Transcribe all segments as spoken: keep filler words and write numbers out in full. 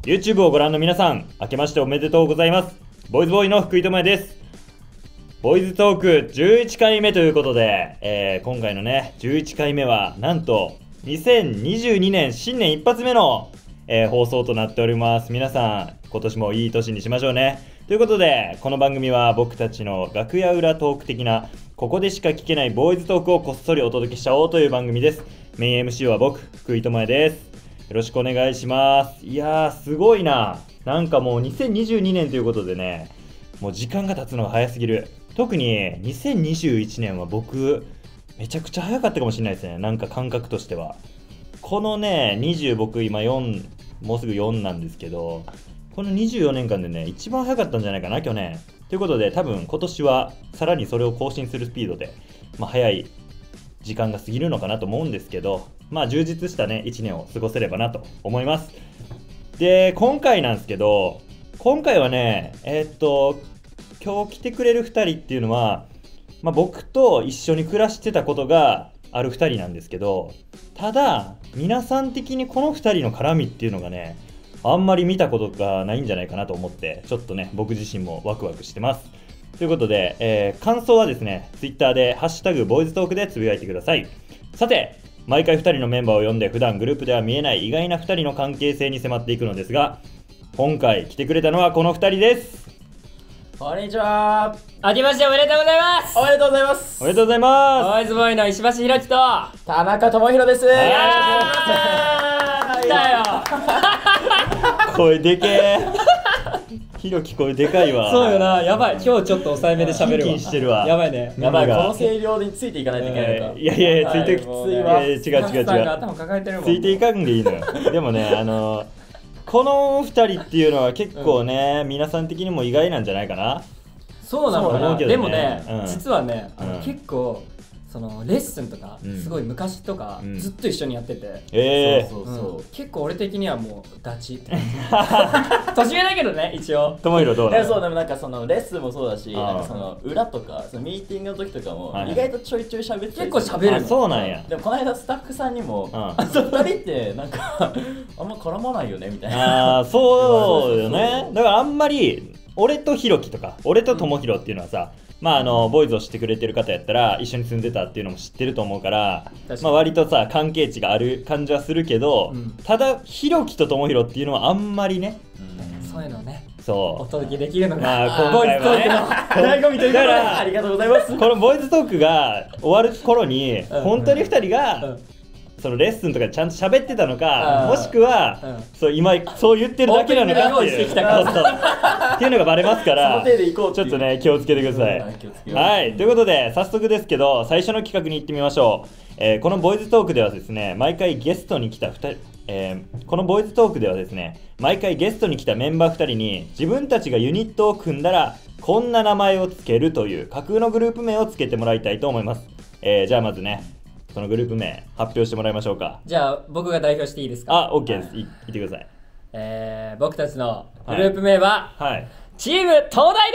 YouTube をご覧の皆さん、明けましておめでとうございます。ボーイズボーイの福井智也です。ボーイズトークじゅういっかいめということで、えー、今回のね、じゅういっかいめは、なんと、にせんにじゅうにねん新年一発目の、えー、放送となっております。皆さん、今年もいい年にしましょうね。ということで、この番組は僕たちの楽屋裏トーク的な、ここでしか聞けないボーイズトークをこっそりお届けしちゃおうという番組です。メイン エムシー は僕、福井智也です。よろしくお願いします。いやー、すごいな。なんかもうにせんにじゅうにねんということでね、もう時間が経つのが早すぎる。特ににせんにじゅういちねんは僕、めちゃくちゃ早かったかもしれないですね。なんか感覚としては。このね、にじゅう、僕今よん、もうすぐよんなんですけど、このにじゅうよねんかんでね、一番早かったんじゃないかな、去年。ということで、多分今年はさらにそれを更新するスピードで、まあ、早い時間が過ぎるのかなと思うんですけど、まあ充実したね、いちねんを過ごせればなと思います。で、今回なんですけど、今回はね、えー、っと、今日来てくれるふたりっていうのは、まあ、僕と一緒に暮らしてたことがあるふたりなんですけど、ただ、皆さん的にこのふたりの絡みっていうのがね、あんまり見たことがないんじゃないかなと思って、ちょっとね、僕自身もワクワクしてます。ということで、えー、感想はですね、Twitter でハッシュタグボーイズトークでつぶやいてください。さて、毎回ふたりのメンバーを呼んで普段グループでは見えない意外なふたりの関係性に迫っていくのですが、今回来てくれたのはこのふたりです。 こんにちは。 あけましておめでとうございます。 おめでとうございます。 おめでとうございます。 ボーイズボーイの石橋ひろきと田中智弘です。 はい来たよ。 声でけえ。ひろき声でかいわ。 そうよな、やばい。今日ちょっと抑えめで喋るわ。 キンキンしてるわ。 やばいね。 やばい、こ耳がの声量についていかないといけないのか。 いやいやいや、ついてきつはいいやいや違う違うスタッフさんが違う。 頭抱えてるもん。 ついていかんでいいのよ。でもね、あのー、このふたりっていうのは結構ね、うん、皆さん的にも意外なんじゃないかな。 そうなのかな。 ね、 でもね、 うん、 実はね、あのうん、 結構そのレッスンとか、 うん、 すごい昔とか、うん、ずっと一緒にやってて、 えー、 そうそうそう、うん、結構俺的にはもうダチって年上だけどね、一応。 ともひろどうなの？ そう、でもなんかそのレッスンもそうだし、なんかその裏とかそのミーティングの時とかも意外とちょいちょい喋って結構喋るの。 そうなんや。 でもこの間スタッフさんにも、あのふたりってなんかあんま絡まないよねみたいな。 ああ、そうよね。だからあんまり俺とひろきとか俺とともひろっていうのはさ、まああのボーイズを知ってくれてる方やったら一緒に住んでたっていうのも知ってると思うから、まあ割とさ関係値がある感じはするけど、うん、ただひろきとともひろっていうのはあんまりね、 うん、そういうのね、 そうお届けできるのが、 まあ、今回はね、 醍醐味ということでありがとうございます。 このボーイズトークが終わる頃に、うん、本当にふたりが、うん、そのレッスンとかちゃんと喋ってたのか、もしくは、うん、そう今そう言ってるだけなのかっていう、っていうのがバレますから、ちょっとね気をつけてください。はい、ということで早速ですけど最初の企画に行ってみましょう。えー、このボーイズトークではですね、毎回ゲストに来たふたり、えー、このボーイズトークではですね、毎回ゲストに来たメンバーふたりに自分たちがユニットを組んだらこんな名前をつけるという架空のグループ名をつけてもらいたいと思います。えー、じゃあまずね、そのグループ名発表してもらいましょうか。 じゃあ僕が代表していいですか？ あ、OK です。い、言ってください。 えー、僕たちのグループ名は、はいはい、チーム東大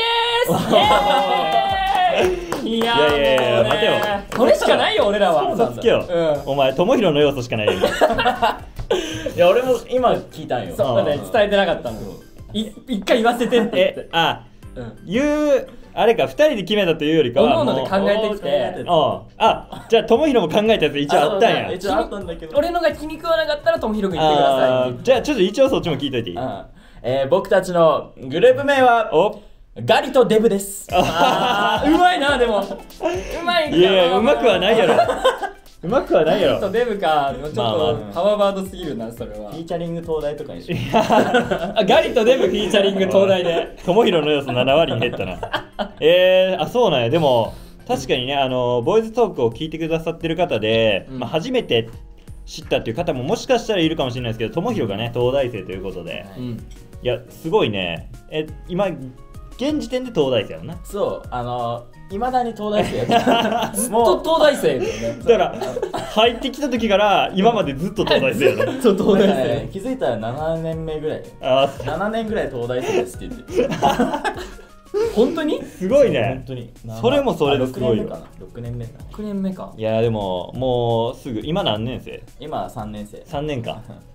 です。イエーイ。いやー、いやいやいや、待てよ。これしかないよ俺らは。 嘘つけよ、うん、お前ともひろの要素しかないよ。 いや俺も今聞いたんよ。 そうだね、伝えてなかったの。い一回言わせてって。 え、あ、うん、言うあれか、ふたりで決めたというよりかは、 おのおので考えてきて、 ああ、じゃあともひろも考えたやつ一応あったんや。 一応あったんだけど、 俺のが気に食わなかったらともひろくん言ってください。 じゃあちょっと一応そっちも聞いといていい？ えー、僕たちのグループ名はおガリとデブです。 あーうまいな。でもうまいんか。 いやいや、うまくはないやろ。うまくはないやろ。 ガリとデブか、ちょっとパワーワードすぎるな、それは。 フィーチャリング東大とかにしよう。 ガリとデブフィーチャリング東大で。 ともひろの要素ななわりに減ったな。えー、あ、そうなんや。でも確かにね、あのボーイズトークを聞いてくださってる方で、うん、まあ、初めて知ったっていう方ももしかしたらいるかもしれないですけど、ともひろがね東大生ということで、うん、いやすごいね。え、今現時点で東大生やろな。 そう、あのいまだに東大生やった。 ずっと東大生だよね。 だから入ってきた時から今までずっと東大生やな。 ずっと東大生、 ね、気づいたらななねんめぐらい。 あななねんぐらい東大生ですって言って。 本当にすごいね。 本当にそれもそれですごいよ。 ろくねんめかな。 ろくねんめか。 いやでももうすぐ今何年生？ 今さんねん生。 さんねんか。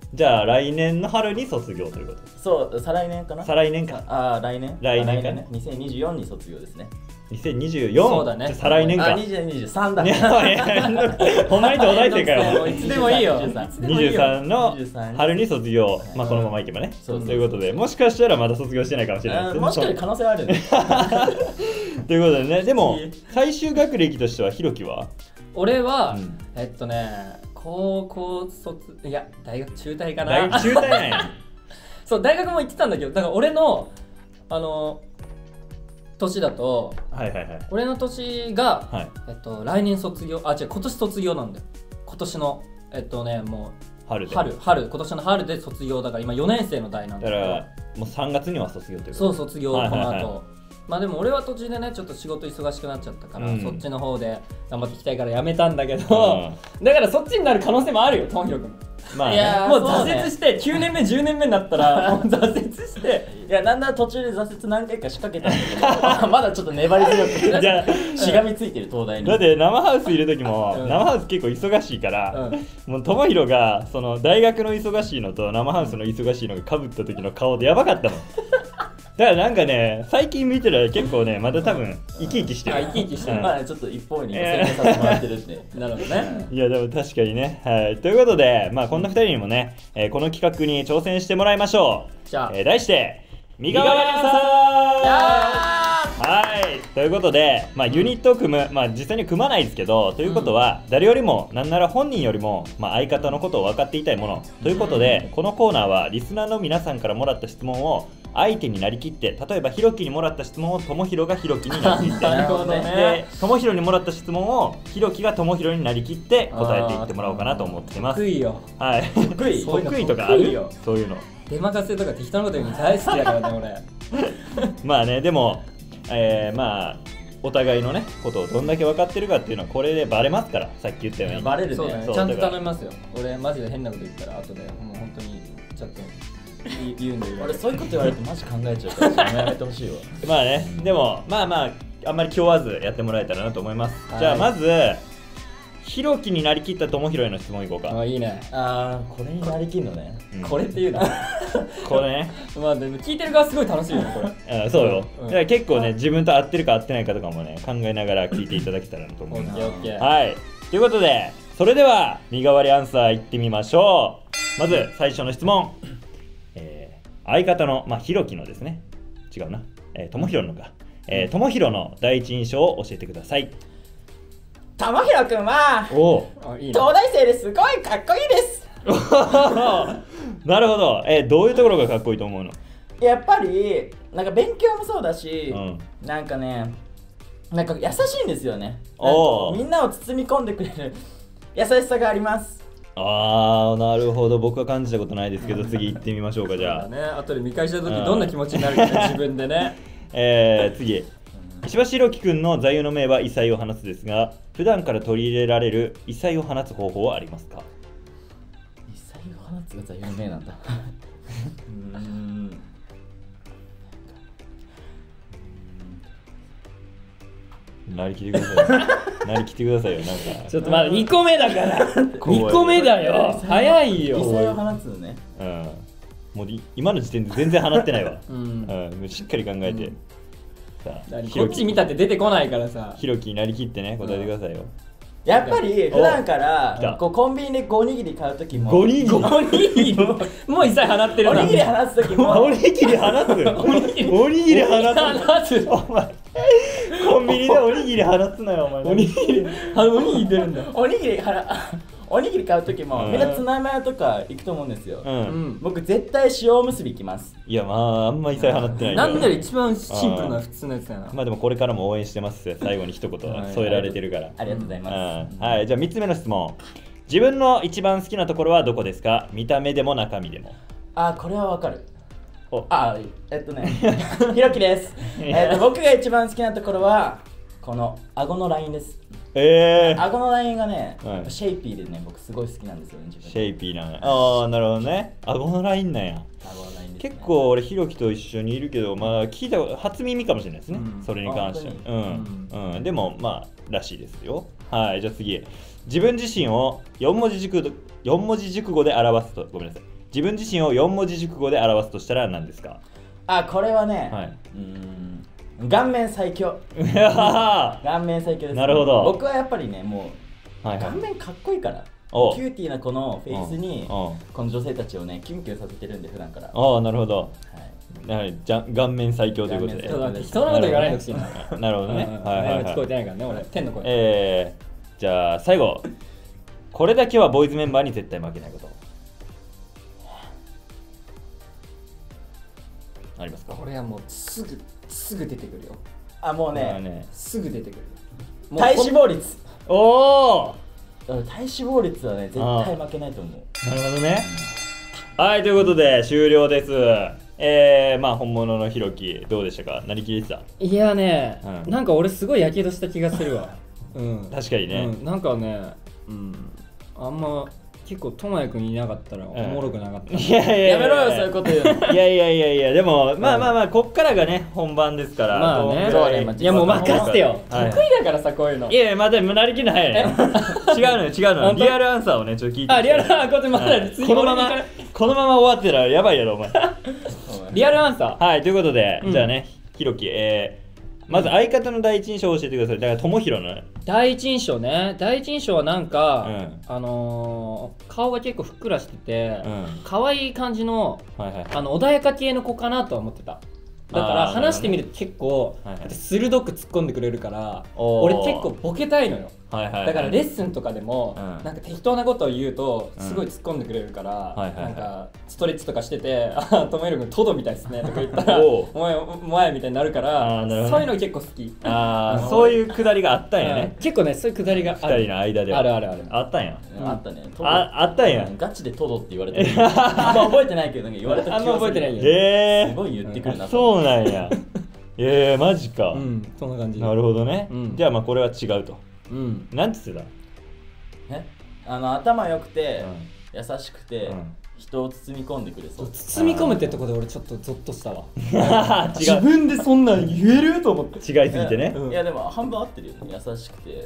じゃあ来年の春に卒業ということ。 そう再来年かな。 再来年か。 ああ来年来年かね。 にせんにじゅうよんに卒業ですね。 にせんにじゅうよん。 そうだね。 再来年か。 あにじゅうにじゅうさんだ。 いやいやほんまに東大生かよ。 いつでもいいよ。 にじゅうさんの春に卒業。まあこのままいけばね。ということで、もしかしたらまだ卒業してないかもしれないですね。 もしかしたら可能性はあるね。 ということでね、でも最終学歴としてはひろきは俺は、 うん、 えっとね高校卒いや大学中退かな。 大学中退なんや。 そう大学も行ってたんだけど、だから俺のあの年だと、 はいはいはい、 俺の年が、 はい、 えっと来年卒業、あ違う今年卒業なんだよ。今年のえっとねもう春で春春今年の春で卒業だから今よねん生の代なんだけど。 だからもうさんがつには卒業ということ。 そう卒業この後。 はいはいはい、 まあでも俺は途中でねちょっと仕事忙しくなっちゃったから、 うん、 そっちの方で頑張っていきたいからやめたんだけど、うん、だからそっちになる可能性もあるよ、ともひろくん。 まあね、 いやもう挫折してきゅうねんめじゅうねんめになったらもう挫折していやなんだ途中で挫折何回か仕掛けたんだけどまだちょっと粘り強くじゃしがみついてる東大に。 だって生ハウスいる時も、うん、生ハウス結構忙しいから、うん、もうともひろがその大学の忙しいのと生ハウスの忙しいのがかぶった時の顔でやばかったもん。だからなんかね、最近見てたら結構ね、まだ多分生き生きしてる。 あ、生き生きしてる。 まあちょっと一方に宣伝させてもらってるんで。 なるほどね。 いやでも確かにね。はい。ということで、まあこんなふたりにもね、えー、この企画に挑戦してもらいましょう。 じゃあ、 えー、題して、身代わりアンサー。はい。ということで、まあユニットを組む、まあ実際に組まないですけど、ということは、誰よりも、なんなら本人よりも、まあ相方のことを分かっていたいもの。ということで、このコーナーはリスナーの皆さんからもらった質問を、相手になりきって、例えばひろきにもらった質問をともひろがひろきになりきって、 なるほどね。 でともひろにもらった質問をひろきがともひろになりきって答えていってもらおうかなと思ってます。 得意よ。 はい。 得意。 得意とかあるよ。そういうの。 出任せとか適当なこと言うの大好きだからね俺。 まあね、でも、えー、まあお互いのねことをどんだけ分かってるかっていうのはこれでバレますから、さっき言ったように。 バレるね。 そうだね。ちゃんと頼みますよ。俺マジで変なこと言ったら後でもう本当にちょっと。言うんだよ。 俺そういうこと言われるとマジ考えちゃうからやめてほしいわ。 まあね、でもまあまああんまり気負わずやってもらえたらなと思います。はい、じゃあまずひろきになりきったともひろへの質問いこうか。 あ、いいね。 ああ、これになりきるのね。 うん、これっていうのこれね。 まあでも聞いてる側すごい楽しいよねこれ。 あ、そうよ。うん、だから結構ね自分と合ってるか合ってないかとかもね考えながら聞いていただけたらなと思います。はい。ということでそれでは身代わりアンサーいってみましょう。まず最初の質問。相方の、まあ、ひろきのですね、違うな、えー、ともひろのか、えー、ともひろの第一印象を教えてください。 ともひろくんは、 おいい東大生ですごいかっこいいです。 なるほど、えー、どういうところがかっこいいと思うの？ やっぱり、なんか勉強もそうだし、うん、なんかね、なんか優しいんですよね。みんなを包み込んでくれる優しさがあります。 あー、なるほど。僕は感じたことないですけど次行ってみましょうか。じゃあね、後で見返した時どんな気持ちになるかね自分でね。 えー、次、石橋ひろきくんの座右の銘は異彩を放つですが、普段から取り入れられる異彩を放つ方法はありますか？ 異彩を放つが座右の銘なんだ。うーん、 なりきってください。なりきってくださいよ。なんかちょっとまだにこめだからにこめだよ。早いよ。 異彩を放つのね。 うん。もう今の時点で全然放ってないわ。うん。うん、しっかり考えて。うん、 さあこっち見たって出てこないからさ。 ひろきになりきってね答えてくださいよ。 やっぱり普段からこうコンビニでごにぎり買うときもごにぎりごにぎりもう一切放ってるな。 おにぎり放つときもおにぎり放つおにぎり放つお前コンビニでおにぎり放つなよお前。 おにぎりおにぎり出るんだ。 おにぎりおにぎり買うときもみんなツナマヨとか行くと思うんですよ。僕絶対塩おむすび行きます。 いやまああんま一切放ってない。 なんなら一番シンプルな普通のやつだな。 まあでもこれからも応援してますよ。最後に一言添えられてるから。 ありがとうございます。 はい、じゃあみっつめの質問。自分の一番好きなところはどこですか？見た目でも中身でも。 あ、これはわかる。あ、えっとねひろきです。えっと僕が一番好きなところはこの顎のラインです。えー、顎のラインがね、はい、シェイピーでね、僕すごい好きなんですよね、自分。 シェイピーなんや。ああ、なるほどね。顎のラインなんや。顎のラインです、ね、結構俺、ひろきと一緒にいるけど、まあ聞いた初耳かもしれないですね、うん、それに関しては。うん、うん、うん。でも、まあ、らしいですよ。はい、じゃあ次。自分自身をよん文字熟語、よん文字熟語で表すと、ごめんなさい。 自分自身をよん文字熟語で表すとしたら何ですか？ あ、これはね、 はい、 うーん顔面最強顔面最強です、ね、 なるほど。 僕はやっぱりねもう、はいはい、顔面かっこいいからキューティーなこのフェイスにこの女性たちをねキュンキュンさせてるんで普段から。 ああ、なるほど、はい、やはりじゃ顔面最強ということで人のこと言わないでほしいな。 なるほどね。 聞こえてないからね俺天の声。 えー、じゃあ最後これだけはボーイズメンバーに絶対負けないことありますか？ これはもうすぐすぐ出てくるよ。 あ、もうね、 ねすぐ出てくる。 体脂肪率。 おお、 体脂肪率はね絶対負けないと思う。 なるほどね。はい、ということで終了です。えー、まあ本物のひろきどうでしたか？なりきれてた？ いやね、 うん、 なんか俺すごいやけどした気がするわ。うん、 確かにね、 うん、なんかね、うん、あんま結構ともやくんいなかったらおもろくなかった、うん、 いやいやいややめろよそういうこと言うの。 いやいやいやいやでもまあまあまあこっからがね本番ですから。 まあね、 そうね、 いやもう任せてよ、 はい、 得意だからさこういうの。 いやいやまだなりきるの早いね。違うのよ違うのよ、リアルアンサーをねちょっと聞いて。 あ、リアルアンサーこっちまだ、はい、 このままこのまま終わってたらやばいやろお前。 リアルアンサー。 はい、ということで、 うん、 じゃあねひろき、えーまず相方の第一印象を教えてください。だからともひろの第一印象ね。第一印象はなんか、 うん、 あのー、顔が結構ふっくらしてて、うん、可愛い感じの、はいはい、あの穏やか系の子かなとは思ってた。だから話してみると結構、はいはい、鋭く突っ込んでくれるから、俺結構ボケたいのよ。はいはいはい、だからレッスンとかでも、うん、なんか適当なことを言うとすごい突っ込んでくれるから、うん、なんかストレッチとかしてて「あ、ともひろくんトドみたいですね」とか言ったら「お前お前」みたいになるから、ね、そういうの結構好き。 ああ、そういうくだりがあったんやね。 結構ね、そういうくだりがある。 ふたりの間ではあるあるある。 あったんや。 あったね。 ああったんや。 ガチでトドって言われてる。あんま覚えてないけど言われた気がする。 あんま覚えてないよ。 へえ。 すごい言ってくるな。 そうなんや。ええ、マジか。 うん、そんな感じ。 なるほどね。じゃあまあこれは違うと。うん。なんて言ってた？ え、あの頭良くて、うん、優しくて、うん、人を包み込んでくれそう。 包み込むってとこで俺ちょっとゾッとしたわ。 違う。 自分でそんなん言えると思って。 違いすぎてね。 いや、うん、いやでも半分合ってるよね。優しくて、うん、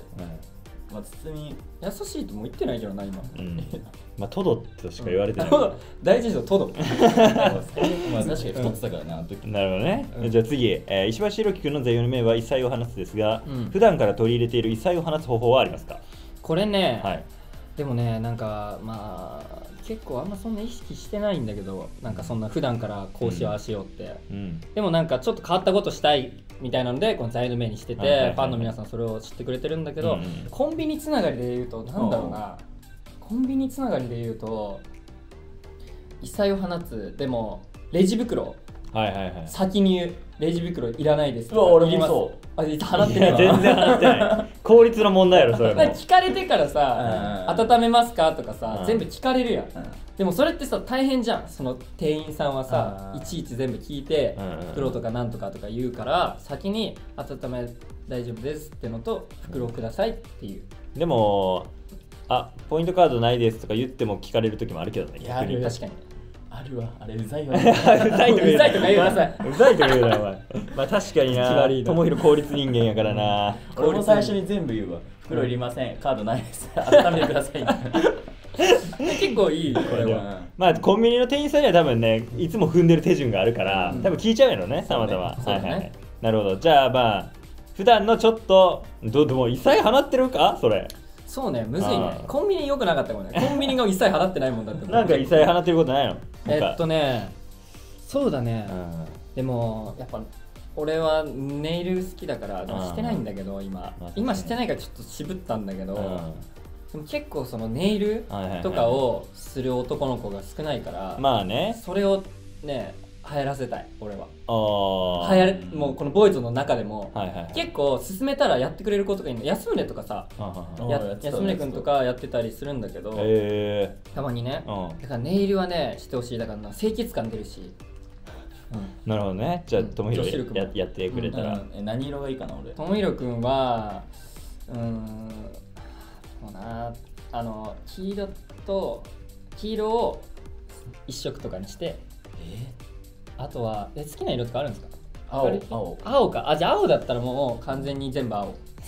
まあ包み優しいとも言ってないけどな今。うん、 まあトドとしか言われてない。 大事ですよトド。 まあ確かに太ってたからな、あの時。 なるほどね。うん、じゃあ次、えー、石橋ひろきくんの座右の銘は異彩を放つですが、うん、普段から取り入れている異彩を放つ方法はありますか？ これね、 はい、 でもね、なんかまあ結構あんまそんな意識してないんだけど、なんかそんな普段からこうしようああしようって、うん、でもなんかちょっと変わったことしたいみたいなのでこの座右の銘にしてて、はいはいはい、ファンの皆さんそれを知ってくれてるんだけど、うんうん、コンビニつながりで言うとなんだろうな、コンビニつながりで言うと異彩を放つ。でもレジ袋、 はいはいはい、 先に言うレジ袋いらないです。 うわ、俺もそう。 あ、払ってないわ。 全然払ってない。効率の問題やろそれも。 聞かれてからさ、温めますかとかさ、全部聞かれるやん。でもそれってさ大変じゃん。その店員さんはさ、いちいち全部聞いて袋とかなんとかとか言うから、先に温め大丈夫ですってのと袋をくださいっていう。 でも、あ、ポイントカードないですとか言っても聞かれる時もあるけどね。 いや、確かに。 あるわ、あれうざいわ。 うざいとか言うなさい。 うざいとか言うなお前。まあ確かにな。ともひろ効率人間やからな。 俺も最初に全部言うわ。袋いりません。カードないです。温めてください。 結構いいこれは。 まあコンビニの店員さんには多分ね、いつも踏んでる手順があるから、多分聞いちゃうやろね、たまたま。はいはい。なるほど。じゃあまあ普段のちょっとどうでも異彩放ってるかそれ。 そうね、むずいね。コンビニ良くなかったもんね。コンビニが一切払ってないもんだって。 なんか異彩放ってることないの？ えっとね、そうだね。でもやっぱ俺はネイル好きだからしてないんだけど今今してないからちょっと渋ったんだけど、でも結構そのネイルとかをする男の子が少ないから、 まあね、 それをね流行らせたい俺は。あ流行もうこのボーイズの中でも、はいはいはい、結構勧めたらやってくれる子とかいるの。安宗とかさ、安宗くんとかやってたりするんだけど、たまにね。だからネイルはねしてほしい。だから清潔感出るし。 うん、なるほどね。じゃあともひろややってくれたら、 うん、え何色がいいかな俺。 ともひろくんはうーんそうな、あの黄色と黄色を一色とかにして、えあとはえ好きな色とかあるんですか？ 青青青か。あ、じゃあ青だったらもう完全に全部青。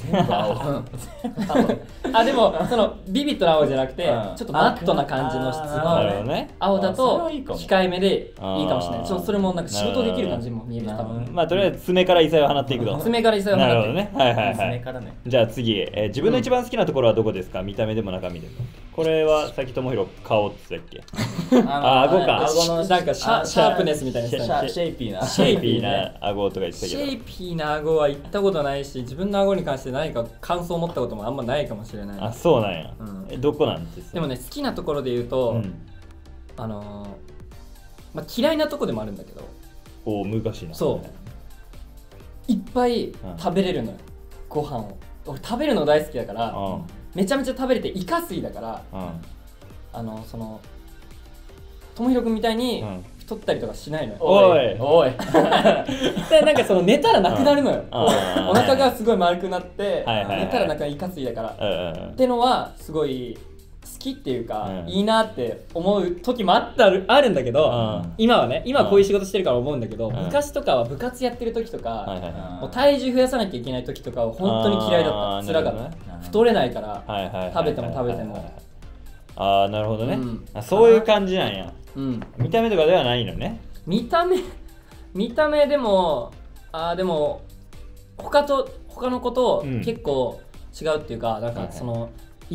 全部青あでもそのビビッドな青じゃなくて、うん、ちょっとマットな感じの質の青だと控えめでいいかもしれない。ちょっとそれもなんか仕事できる感じも見える多分。 まあとりあえず爪から異彩を放っていくと。 爪から異彩を放っていく。 なるほどね。はいはいはい。 爪からね。 じゃあ次、えー、自分の一番好きなところはどこですか？うん、見た目でも中身でも。これはさっきともひろ顔って言ってたっけ？あ、顎か。 顎のなんかシャープネスみたいな。 シェイピーな。 シェイピーな顎とか言ってたけど。 シェイピーな顎は言ったことないし、自分の顎に関して何か感想を持ったこともあんまないかもしれない。 あ、そうなんや。うん、え、どこなんですか？ でもね、好きなところで言うと、うん、あのー、まあ、嫌いなとこでもあるんだけど。 おー、難しいな。 そういっぱい食べれるのよ、うん、ご飯を。俺食べるの大好きだから、うん、めちゃめちゃ食べれてイカ水だから、うん、あのそのともひろくんみたいに太ったりとかしないのよ。 おいおいでなんかその寝たらなくなるのよ。お腹がすごい丸くなって寝たらなくなるイカ水だからってのはすごい好きっていうか、うん、いいなって思う時もあったあるんだけど、うん、今はね今はこういう仕事してるから思うんだけど、うん、昔とかは部活やってる時とか、うん、もう体重増やさなきゃいけない時とかは本当に嫌いだった。辛かった、ね、太れないから食べても食べても。 ああなるほどね、うん、あそういう感じなんや、うん、見た目とかではないのね。 見た目見た目でもあでも他と他の子と結構違うっていうか、うん、なんかその、はいはい、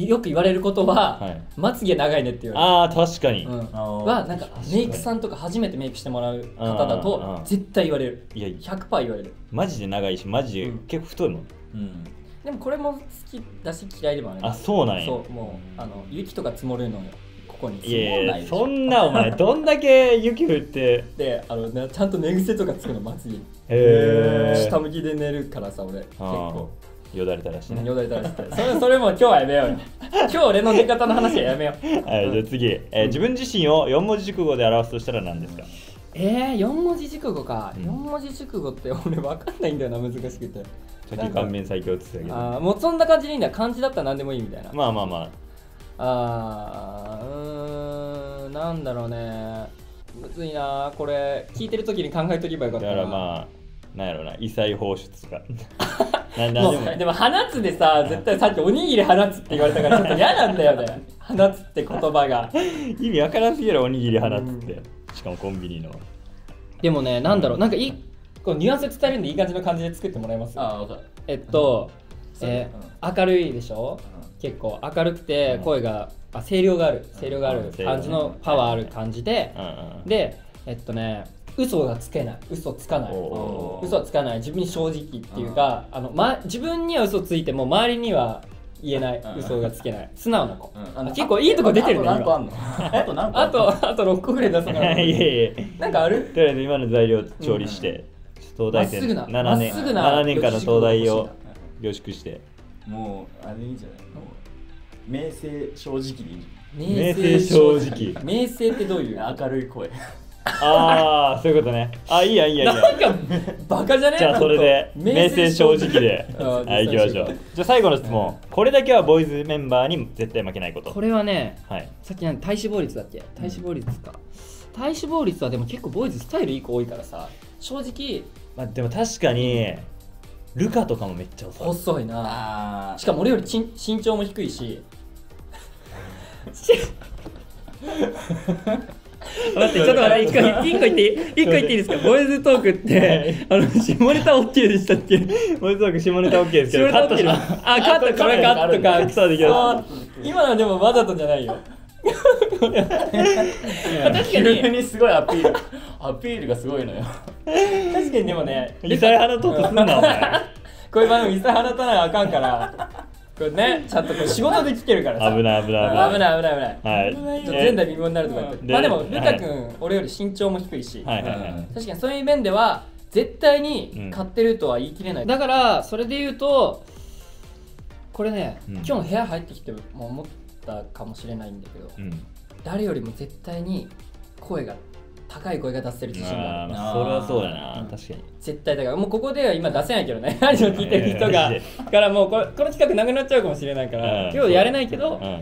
よく言われることは、はい、まつげ長いねって言われる。 ああ確かに、うん、 はなんかメイクさんとか初めてメイクしてもらう方だと絶対言われる。いや ひゃくパーセント 言われる。 マジで長いしマジで結構太いもん、うんうんでもこれも好きだし嫌いでもある。 あ、そうなんや。 そう、もうあの雪とか積もるのよここに。 いやいや、そんなお前どんだけ雪降ってで、あのねちゃんと寝癖とかつくのまつげ。へえ。下向きで寝るからさ俺結構。 よだれたらしてね。 よだれたらして。それそれも今日はやめようよ。今日俺の寝方の話はやめよう。 はい、じゃあ次、えー、自分自身をよん文字熟語で表すとしたら何ですか？ えー、よん文字熟語か。よん文字熟語って俺分かんないんだよな、難しくて。 さっき顔面最強って言ってたけど。 ああ、もうそんな感じでいいんだ。漢字だったら何でもいいみたいな。 まあまあまあ。 ああ、うーん、なんだろうね。むずいな、これ聞いてる時に考えとけばよかったな。 だからまあ、なんやろうな、異彩放出とか。 ななでも、でも放つでさ、絶対さっきおにぎり放つって言われたからちょっと嫌なんだよね。放つって言葉が。 意味わからんすぎるおにぎり放つって。しかもコンビニの。 でもね、なんだろう、なんかいい。こうニュアンス伝えるんでいい感じの感じで作ってもらえます？ あ分かる。 えっと、うんえーうん、明るいでしょ、うん、結構明るくて声が、うん、あ声量がある声量がある感じのパワーある感じで、うん、でえっとね嘘がつけない嘘つかない嘘はつかない自分に正直っていうか、あの、ま、自分には嘘ついても周りには言えない、嘘がつけない素直な子、うん、結構いいとこ出てるね。 あと何個あんの？あと何個あんの？ あとあとろっこぐらい出すの。いやいやなんかある？ とりあえず今の材料調理して、うん、東大生ななねんななねん間の東大を凝縮してもうあれいいんじゃない？もう明正正直でいい。 明正正直。 明正ってどういう？ 明るい声。 ああそういうことね。あいいやいいやいいや。 なんかバカじゃね？ じゃあそれで明正正直ではい行きましょう。じゃあ最後の質問。これだけはボーイズメンバーに絶対負けないこと。 これはね、はい、さっきの体脂肪率だっけ？体脂肪率か。体脂肪率はでも結構ボーイズスタイルいい子多いからさ。正直まあでも確かにルカとかもめっちゃ細い。 細いな。しかも俺よりちん身長も低いし。待ってちょっと待って一個一個言っていい一個言っていいですか？ボーイズトークってあの下ネタ OK でしたっけ？ボーイズトーク下ネタ OK ですけどカットします。あカットこれカットかそうできます。今のはでもわざとじゃないよ。確かににすごいアピールアピールがすごいのよ。 確かにでもね異彩放とうとすんなお前。 こういう場合も異彩放たないあかんからこれねちゃんとこれ仕事で聞けるからさ。 危ない危ない危ない危ない危ない。 はい。 ちょっと前代未聞になるとか言って。まあでもルカ君俺より身長も低いし、確かにそういう面では絶対に買ってるとは言い切れない。だからそれで言うとこれね今日の部屋入ってきても思ったかもしれないんだけど、誰よりも絶対に声が高い声が出せる自信がある。 あそれはそうだな、確かに絶対だからもうここでは今出せないけどねラジオ聞いてる人がからもうこの企画なくなっちゃうかもしれないから今日やれないけど、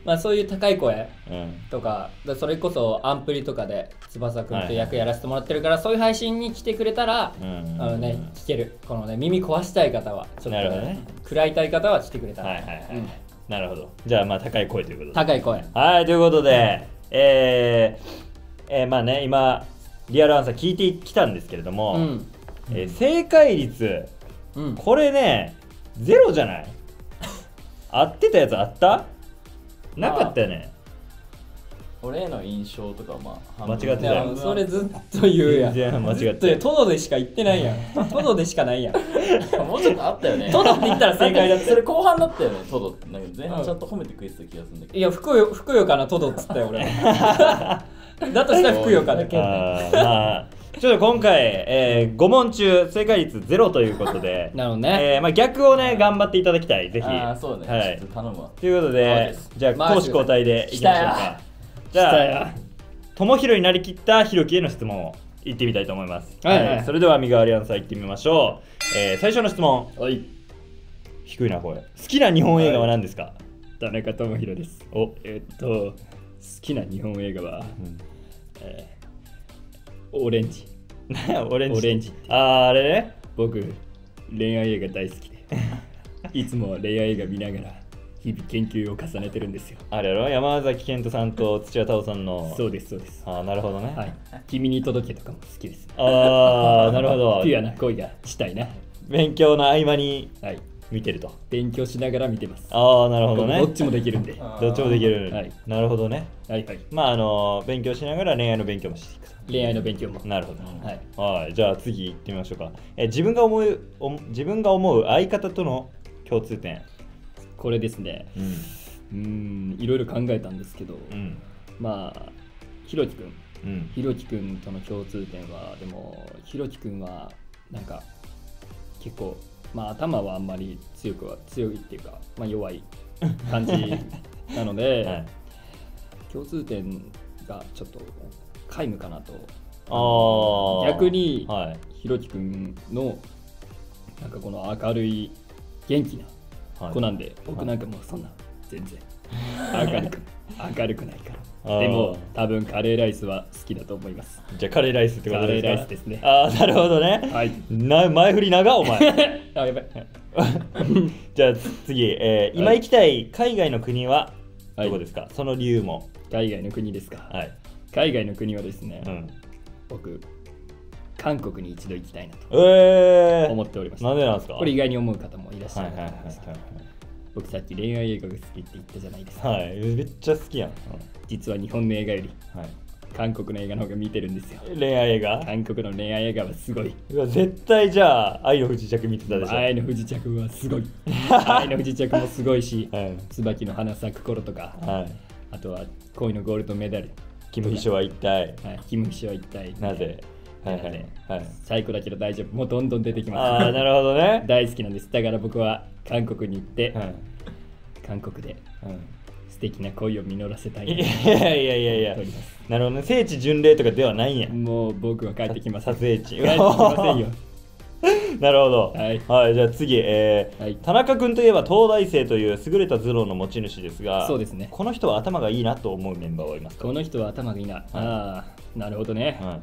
まあそういう高い声とか、うん、それこそアンプリとかで翼くんと役やらせてもらってるから、はいはい、そういう配信に来てくれたら、うんうんうん、あのね聞ける。このね耳壊したい方はちょっと、ね、なるほどね、食らいたい方は来てくれたら、はいはいはい、うん、 なるほど。じゃあまあ高い声ということで。 高い声。 はい、ということで、えー、えー、まあね今リアルアンサー聞いてきたんですけれども、うん、えー、正解率、うん、これねゼロじゃない？合ってたやつあった？なかったよね。 俺への印象とかまあ間違ってたよ。 それずっと言うやん。 全然間違ってた。トドでしか言ってないやん。トドでしかないやん。 もうちょっとあったよね。 トドって言ったら正解だった。 それ後半だったよね。トドってなんか前半ちゃんと褒めてくれてた気がするんだけど。 いやふくよふくよかなトドっつったよ俺。だとしたらふくよかだけどね。 まあちょっと今回、えー、ご問中正解率ゼロということで、 なるほどね、 えーまあ、逆をね頑張っていただきたい、ぜひ。 ああそうね、はい、ちょっと頼むわ。 ということで、じゃあ攻守交代でいきましょうか。じゃあ友広になりきったひろきへの質問をいってみたいと思います。はいはいはい、それでは身代わりアンサーいってみましょう。えー、最初の質問、はい、低いなこれ。好きな日本映画は何ですか？はい、 田中智弘です。おえー、っと好きな日本映画は、うんえーオレンジ。 オレンジ。 オレンジ。 ああ、あれね。 僕、恋愛映画大好きで、いつも恋愛映画見ながら日々研究を重ねてるんですよ。 あれやろ、山崎賢人さんと土屋太鳳さんの。 そうです、そうです。 ああ、なるほどね。はい。 君に届けとかも好きです、ね。 ああ、なるほど。 ピュアな恋がしたいな。 勉強の合間に見てると。 勉強しながら見てます。 ああ、なるほどね。 どっちもできるんで。 どっちもできる。 はい。 なるほどね。 はいはい。 まあ、あの、勉強しながら恋愛の勉強もしていく。 恋愛の勉強も。 なるほど。 はい。 はい。じゃあ次行ってみましょうか。え自分が思うお自分が思う相方との共通点。 これですね。うん。うーんいろいろ考えたんですけど、うん、まあひろきくん、うん、ひろきくんとの共通点はでもひろきくんはなんか結構まあ頭はあんまり強くは強いっていうかまあ弱い感じなので、はい、共通点がちょっと皆無かなと。あ逆に、はい、ひろきくんのなんかこの明るい元気な子なんで、はい、僕なんかもうそんな全然明るく明るくないからでも多分カレーライスは好きだと思います。 じゃあカレーライスってことですか？ カレーライスですね。 ああなるほどね。はい。な前振り長お前。 あやばい。 じゃあ次、えー、今行きたい海外の国はどこですか？はい、その理由も。 海外の国ですか？ はい。 海外の国はですね、うん、僕韓国に一度行きたいなと思っております。 えー、なんでなんですか？ これ意外に思う方もいらっしゃると思うんですけど、僕さっき恋愛映画が好きって言ったじゃないですか。 はい、めっちゃ好きやん。 実は日本の映画より、はい、韓国の映画の方が見てるんですよ。 恋愛映画？ 韓国の恋愛映画はすごい。 うわ絶対じゃあ愛の不時着見てたでしょ。 愛の不時着はすごい。愛の不時着もすごいし、はい、椿の花咲く頃とか、はい、あとは恋のゴールドメダル。 キム・ヒショは一体、 はい、キム・ヒショは一体なぜ、はいはいはい、最高だけど大丈夫、もうどんどん出てきます。 ああなるほどね。 大好きなんです。だから僕は韓国に行って、はい、韓国で、うん、素敵な恋を実らせたい。いやいやいやいやなるほどね。聖地巡礼とかではないんや。 もう僕は帰ってきます。 撮影地帰ってきませんよ。 なるほど、はい、はい、じゃあ次、えーはい、 田中君といえば東大生という優れた頭脳の持ち主ですが、 そうですね。 この人は頭がいいなと思うメンバーはいますか？ この人は頭がいいな、はい、ああなるほどね、はい、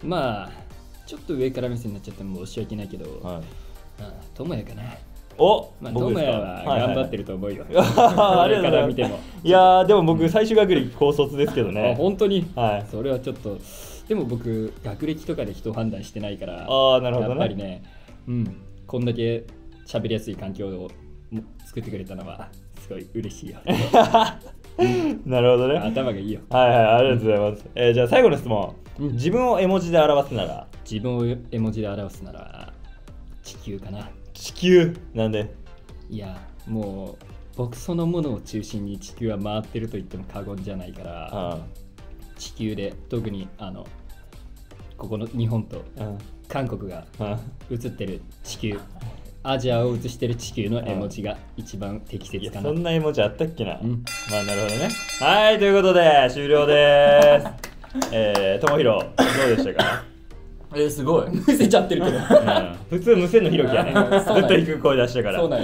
まあちょっと上から目線になっちゃっても申し訳ないけど、はい、智也かな。 お、 まあ、智也は頑張ってると思うよ。 あれから見ても。 いやーでも僕最終学歴高卒ですけどね。 あ本当に、 はい、 それはちょっとでも僕学歴とかで人を判断してないから、 あなるほど、ね、 やっぱりね、うん、こんだけ喋りやすい環境を作ってくれたのはすごい嬉しいよ。 なるほどね。 頭がいいよ。 はいはいありがとうございます。えー、じゃあ最後の質問、うん、自分を絵文字で表すなら？ 自分を絵文字で表すなら地球かな。 地球なんで？ いやもう僕そのものを中心に地球は回ってると言っても過言じゃないから、ああ地球で特にあのここの日本と韓国が映ってる地球、アジアを映してる地球の絵文字が一番適切かな。 そんな絵文字あったっけな、うん、まあなるほどね。はいということで終了です。えー、ともひろどうでしたか？ えー、すごいむせちゃってるけど、うん、 普通むせんのひろきやね。ずっと低く声出したから。 そうなんよ。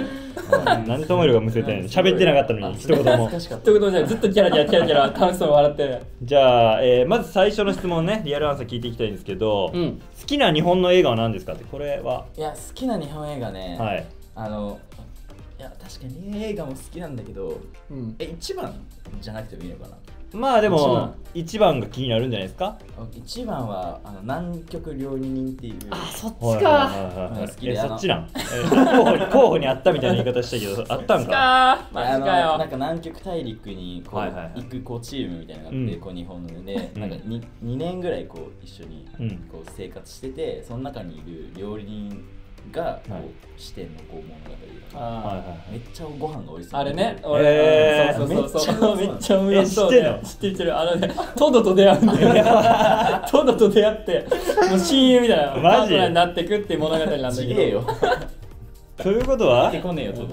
なんでともいろがむせてんの、喋ってなかったのに一言も。 一言もじゃずっとキャラキャラキャラキャラ楽しそうに笑ってる。 じゃあ、えー、まず最初の質問ね、リアルアンサー聞いていきたいんですけど、うん、好きな日本の映画は何ですかって。これは。 いや、好きな日本映画ね、 はい、あのいや確かに映画も好きなんだけど、うん、え一番じゃなくてもいいのかな。 まあでも一番が気になるんじゃないですか。 一番はあの南極料理人っていう。 あ、そっちか。 好きで。そっちなん。候補に候補にあったみたいな言い方したけど、あったんか。 マジかよ。なんか南極大陸にこう行くこうチームみたいなのがあって、こう日本のでなんかににねんぐらいこう一緒にこう生活してて、その中にいる料理人がこう視点のこう物語がめっちゃご飯が美味しそう。 あれね、俺そうそうそうめっちゃ美味しそうで、知ってる知ってる。あのね、トドと出会うんだよ。トドと出会ってもう親友みたいなパートナーになってくっていう物語なんだけど。 ということは出てこねえよト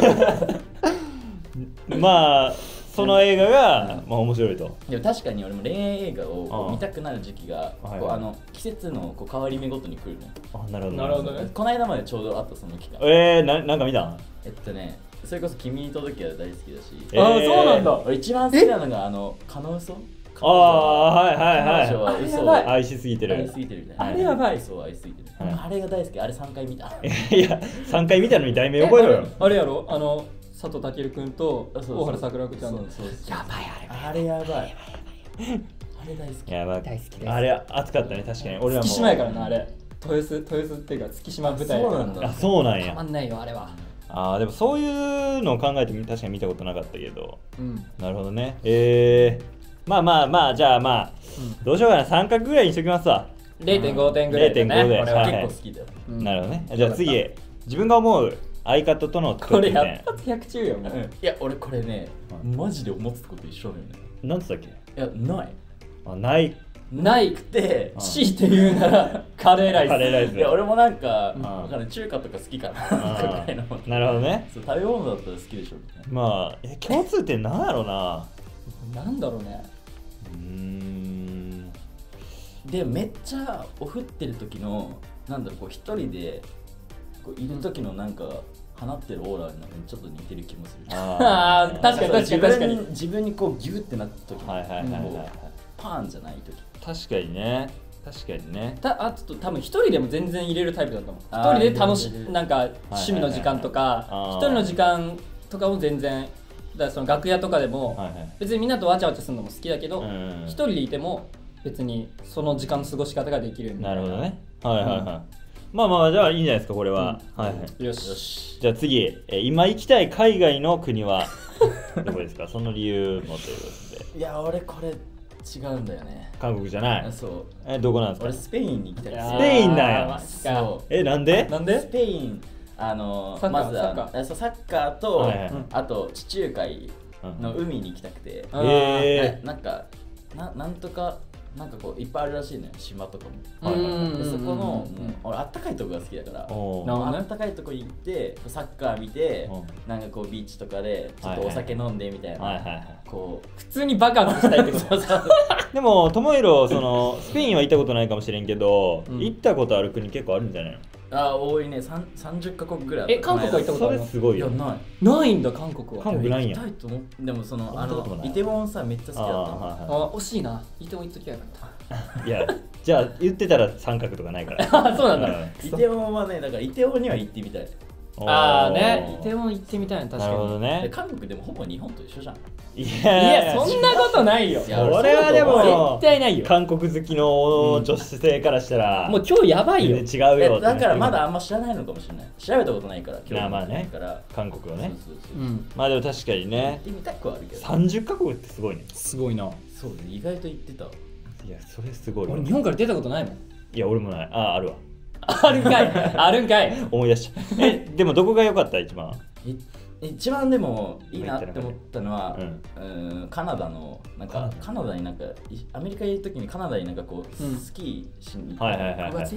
ド。まあその映画がまあ面白いと。 でも確かに俺も恋愛映画を見たくなる時期がこうあの季節のこう変わり目ごとに来るね。 あ、なるほどなるほどね。 この間までちょうどあったその期間。 えー、ななんか見た？ えっとね、それこそ君に届けは大好きだし。 ああ、そうなんだ。 俺一番好きなのがあのカノウソ。 ああ、はいはいはい。 彼女は嘘を愛しすぎてる。 愛しすぎてるみたいな。 あれやばい。 嘘を愛しすぎてる。あれが大好き。あれさんかい見た。 いや、さんかい見たのに題名覚えろよ。 あれやろ、あの佐藤健君と大原桜子ちゃんの。 やばいあれ。あれやばい。あれ大好き。 やばい。 大好きです。 あれ熱かったね、確かに。俺らも。 月島やからな、あれ。豊洲、豊洲っていうか月島舞台。 そうなんだ。 あ、そうなんや。 たまんないよ、あれは。 ああ、でもそういうのを考えて確かに見たことなかったけど。うん。なるほどね。えー。まあまあまあ、じゃあまあ、どうしようかな、さん角ぐらいにしときますわ。 れいてんごてんぐらいでね。 れいてんごで。 俺は結構好きだよ。 なるほどね。じゃあ次、自分が思う相方とのこれやっぱひゃく中よ。 いや、俺これね、マジで思ってたこと一緒だよね。 なんつったっけ？いや、ない。 あ、ない。 ないくて、 強いて言うならカレーライス。 カレーライス。 いや、俺もなんか、わかんない、中華とか好きかな。 なるほどね。 食べ物だったら好きでしょ。 まあ、え、共通点なんやろうな。 なんだろうね。 うーん。 で、めっちゃおふってる時の、なんだろう、こう一人でこういる時のなんか放ってるオーラにちょっと似てる気もする。 ああ、確かに確かに確かに。 自分にこうギュってなった時、 はいはいはいはい、 パーンじゃない時。 確かにね。確かにね。 たあと多分一人でも全然入れるタイプだと思う。一人で楽しなんか趣味の時間とか一人の時間とかも全然。だからその楽屋とかでも別にみんなとわちゃわちゃするのも好きだけど、一人でいても別にその時間の過ごし方ができるみたいな。 なるほどね。はいはいはい。うん、まあまあじゃあいいんじゃないですかこれは。 うん、はいはい。よしよし。 じゃあ次、えー、今行きたい海外の国はどこですか？その理由もということで。 いや俺これ違うんだよね。 韓国じゃない。 そう。 えどこなんですか？ 俺スペインに行きたいです。 スペインなんや。 そう。 えなんで？ なんで？ スペインあのまずサッカーサッカーと、はいはい、あと地中海の海に行きたくて。 うん、えー、なんかななんとか。なんかこういっぱいあるらしいのよ、島とかも。でそこの、俺あったかいとこが好きだから、あったかいとこ行ってサッカー見て、なんかこうビーチとかでちょっとお酒飲んでみたいな、こう普通にバカンスしたいってことでもともいろそのスペインは行ったことないかもしれんけど、行ったことある国結構あるんじゃないの？ あ、多いね。さんじゅっかこくぐらい。 え、韓国は行ったことあるの？ それすごいよ。 いや、ない。 ないんだ、韓国は。 韓国ないんや。 行きたいと思って、でもその、あの、イテウォンさ、めっちゃ好きだったの。 あ、惜しいな。イテウォン行っときゃよかった。いや、じゃあ言ってたら三角とかないから。 あ、そうなんだ。 イテウォンはね、だからイテウォンには行ってみたい。 ああね、イテウォン行ってみたいな、確かに。 なるほどね。 韓国でもほぼ日本と一緒じゃん。 いや、そんなことないよ。 これはでも絶対ないよ。 韓国好きの女子性からしたら、 もう今日やばいよ。 違うよ。 だからまだあんま知らないのかもしれない。調べたことないから、 今日まあね。韓国をね。まあでも確かにね。 行ってみたくはあるけど。 さんじゅっかこくってすごいね。 すごいな。 そうね、意外と行ってた。 いや、それすごい。 俺日本から出たことないもん。 いや、俺もない。あ、あるわ。 あるんかい。あるんかい。 思い出した。え、でもどこが良かった一番？ 一番でもいいなって思ったのは、うん、カナダのなんかカナダになんかアメリカにいる時にカナダになんかこう、うん、スキーしに行って、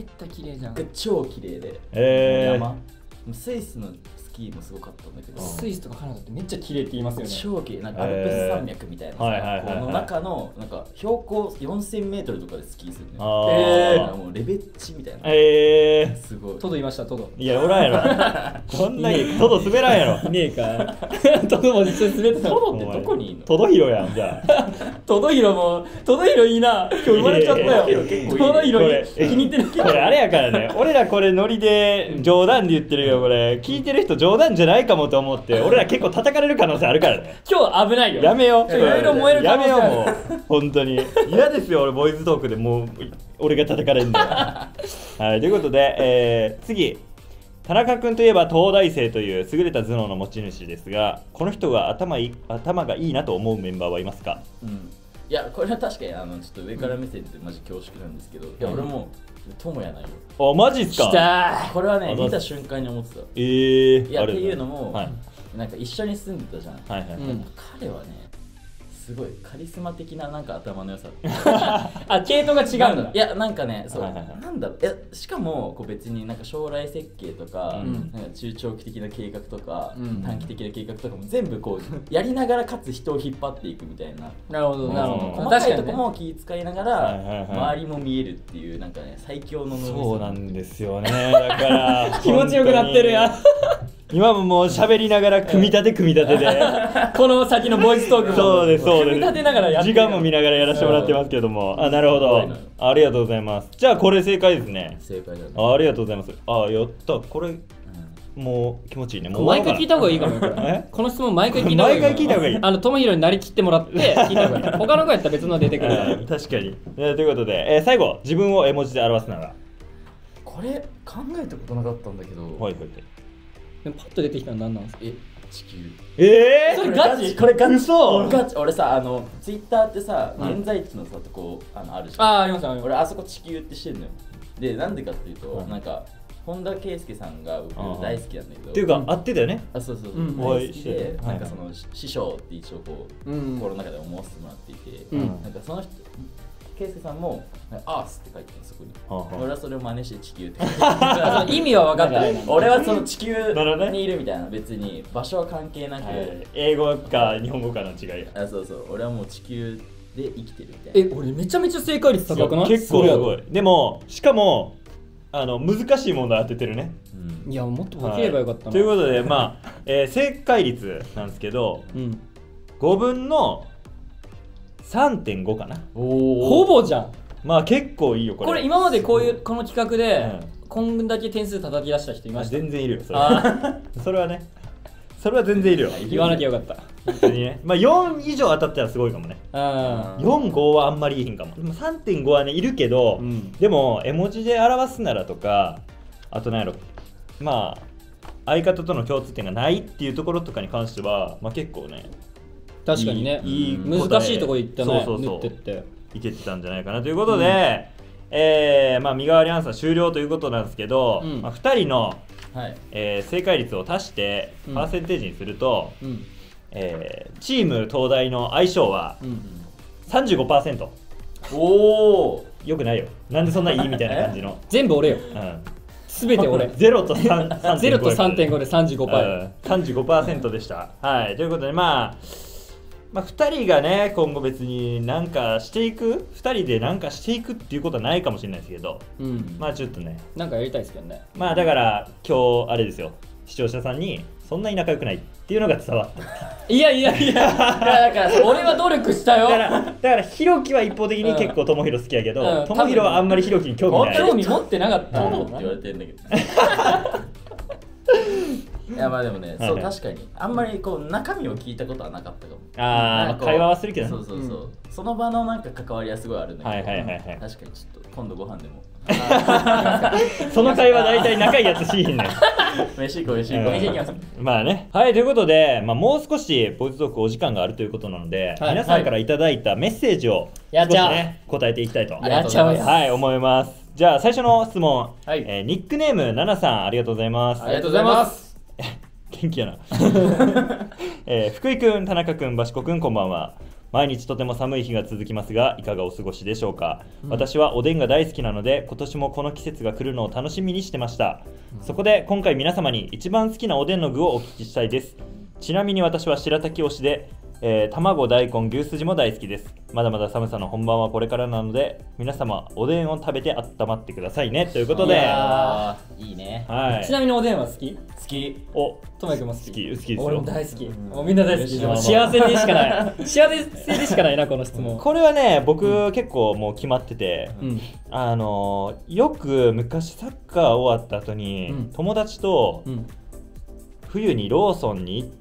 はいはいはいはい、絶対綺麗じゃん。 超綺麗で、 えー、 山スイスのススキーもすごかったんだけど、 スイスとかカナダってめっちゃ綺麗って言いますよね。 超綺麗、なんかアルプス山脈みたいなさ、この中のなんか標高よんせんメートルとかでスキーするね。えー、もうレベッチみたいな。えー、すごい。 トドいました、トド。 いや、おらんやろ。こんなにトド滑らんやろ。 いねえか。トドも実際滑ってた。 トドってどこにいんの？ トドヒロやん、じゃあ。 トドヒロも、トドヒロいいな。今日生まれちゃったよ。トドヒロ気に入ってる。 これあれやからね、俺らこれノリで冗談で言ってるよ、これ。聞いてる人冗談じゃないかもと思って、俺ら結構叩かれる可能性あるからね。 今日危ないよ。 やめよう。 いろいろ燃える可能性ある。 やめよう、もう。本当に。嫌ですよ、俺、ボーイズトークでもう、俺が叩かれるんだよ。はい、ということで、えー、次。田中君といえば東大生という優れた頭脳の持ち主ですが、この人が頭いい頭がいいなと思うメンバーはいますか？ うん、いや、これは確かにあのちょっと上から目線ってマジ恐縮なんですけど、いや、俺も友やないよ。 あ、マジっすか？ 来たこれはね、見た瞬間に思ってた。 えー、 いや、っていうのも、 はい、 なんか一緒に住んでたじゃん。 はいはいはい、 うん、彼はね、すごいカリスマ的ななんか頭の良さあ、系統が違うんだ。 いや、なんかね、そう、 はいはいはい、 なんだろう、いや、しかもこう別になんか将来設計とか、 うん、 なんか中長期的な計画とか、 うん、 短期的な計画とかも全部こうやりながらかつ人を引っ張っていくみたいな。 なるほど、なるほど。 細かいとこも気遣いながら周りも見えるっていう、なんかね、最強の能力。 そうなんですよね。だから気持ちよくなってるやん。 今ももう喋りながら組み立て組み立てでこの先のボイストークもそうですそうです組み立てながらやってる、 時間も見ながらやらせてもらってますけども、あ、なるほど、ありがとうございます。じゃあこれ正解ですね。 正解だね。 あ、ありがとうございます。あ、やった。これもう気持ちいいね。もう毎回聞いた方がいいかもよ。この質問毎回聞いた方がいい。 毎回聞いた方がいい。 あの、友広になりきってもらって聞いた方がいい。他の子やったら別の出てくるから。 確かに。ということで、えー、最後、自分を絵文字で表すなら。 これ考えたことなかったんだけど。 はいはい。 でもパッと出てきたの何なんですか？ え、地球。 えー、 それガチ？ これガチ。 嘘？ ガチ。俺さ、あのツイッターってさ、現在地のさとこうあのあるじゃん。 ああ、ありますあります。 俺あそこ地球ってしてんのよ。で、なんでかっていうと、なんか本田圭佑さんが僕大好きなんだけど。 っていうか、合ってたよね。 あ、そうそうそう。大好きで、なんかその師匠って一応こう心の中で思わせてもらっていて、なんかその人。圭佑さんもアースって書いてるそこに、はあはあ、俺はそれを真似して地球って書いてる。 意味は分かってない。 俺はその地球にいるみたいな、別に場所は関係なく、はい、 英語か日本語かの違いや。 あ、そうそう、俺はもう地球で生きてるみたいな。え、俺めちゃめちゃ正解率高くない？ 結構すごい。でもしかもあの難しい問題当ててるね。 うん、いや、もっと分ければよかったな、 はい、ということで、まあ、えー、正解率なんですけど、うん、ごぶんの さんてんご かな。 おほぼじゃん。 まあ結構いいよこれ。 これ今までこういうこの企画で、うん、こんだけ点数叩き出した人いました？ 全然いるよそれは。それはね、それは全然いるよ。 言わなきゃよかった。 本当にね。まあよん以上当たったらすごいかもね。よん、ごはあんまりいいんかも。でも さんてんご はねいるけど、うん、でも絵文字で表すならとか、あと何やろ、まあ相方との共通点がないっていうところとかに関しては、まあ結構ね。 確かにね。いい難しいところ言ったね。そうそうそう。縫ってっていけてたんじゃないかなということで、うん、えー、まあ身代わりアンサー終了ということなんですけど、うん、まあ、ふたりの、はい、えー、正解率を足してパーセンテージにすると、うん、えー、チーム東大の相性は さんじゅうごパーセント。 おお、 よくないよ。なんでそんないいみたいな感じの。 全部俺よ。うん。すべて俺。 ゼロとさんてんご。 ゼロと さんてんご で さんじゅうごパーセント。うん、 さんじゅうごパーセント でした。はい。ということで、まあ。まあ、ふたりがね今後別に何かしていくふたりで何かしていくっていうことはないかもしれないですけど、うん、まあちょっとねなんかやりたいですけどね。 まあだから今日あれですよ、視聴者さんにそんなに仲良くないっていうのが伝わったいやいやいやだから俺は努力したよ。 だからだからひろきは一方的に結構ともひろ好きやけど、ともひろはあんまりひろきに興味ない。 興味持ってなかったのって言われてるんだけどいやまあでもね、そう確かにあんまりこう中身を聞いたことはなかったかも。 ああ、会話はするけどね。 そうそうそう、その場のなんか関わりはすごいあるんだけど、確かにちょっと今度ご飯でもその会話大体仲いいやつしいんね飯行こう飯行こう飯行きます。 まあね、はい、ということで、まあ、もう少しボイストークお時間があるということなので、皆さんからいただいたメッセージを少しね答えていきたいとやっちゃうはい思います。じゃあ最初の質問、えー、ニックネームななさんありがとうございます。 ありがとうございます。 元気やな、えー、福井くん、田中くん、バシコくん、こんばんは。 毎日とても寒い日が続きますがいかがお過ごしでしょうか。うん、私はおでんが大好きなので今年もこの季節が来るのを楽しみにしてました。うん、そこで今回皆様に一番好きなおでんの具をお聞きしたいです。ちなみに私は白滝推しで、えー、卵、大根、牛すじも大好きです。まだまだ寒さの本番はこれからなので皆様おでんを食べて温まってくださいねということで。 いいね、 はい、ちなみにおでんは好き？ 好き。 お、ともやくんも好き？ 好き、好きですよ。 俺も大好き、うん、みんな大好き。幸せでしかない幸せでしかないなこの質問。 これはね僕、うん、結構もう決まってて、うん、あのー、よく昔サッカー終わった後に、うん、友達と、うん、冬にローソンに行って、